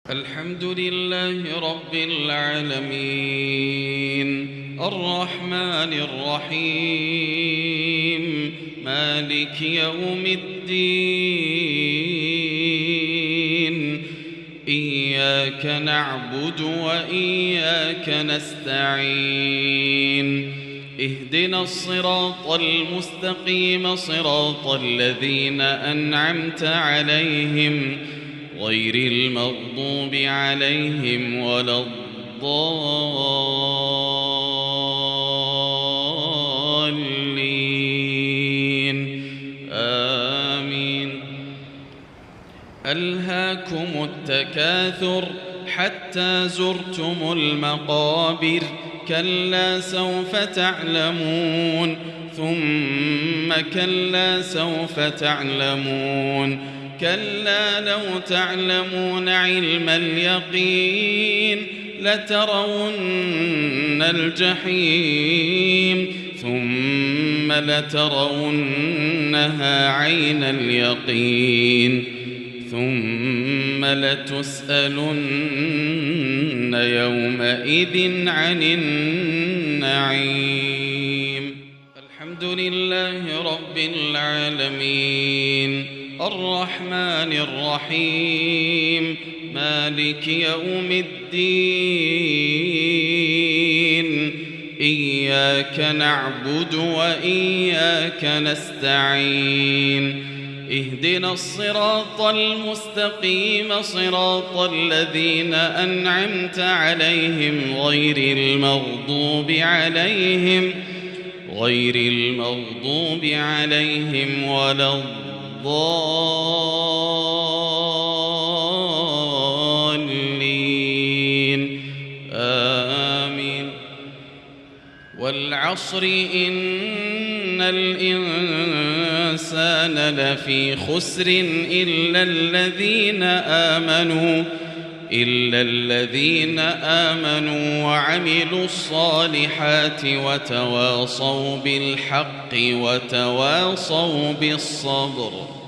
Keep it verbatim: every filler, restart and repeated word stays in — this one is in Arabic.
الحمد لله رب العالمين الرحمن الرحيم مالك يوم الدين إياك نعبد وإياك نستعين اهدنا الصراط المستقيم صراط الذين أنعمت عليهم غير المغضوب عليهم ولا الضالين آمين. ألهاكم التكاثر حتى زرتم المقابر كلا سوف تعلمون ثم كلا سوف تعلمون كلا لو تعلمون علم اليقين لترون الجحيم ثم لترونها عين اليقين ثم لتسألن يومئذ عن النعيم. الحمد لله رب العالمين الرحمن الرحيم مالك يوم الدين إياك نعبد وإياك نستعين اهدنا الصراط المستقيم صراط الذين أنعمت عليهم غير المغضوب عليهم غير المغضوب عليهم ولا الضالين آمين. والعصر إن الإنسان لفي خسر إلا الذين آمنوا إلا الذين آمنوا وعملوا الصالحات وتواصوا بالحق وتواصوا بالصبر.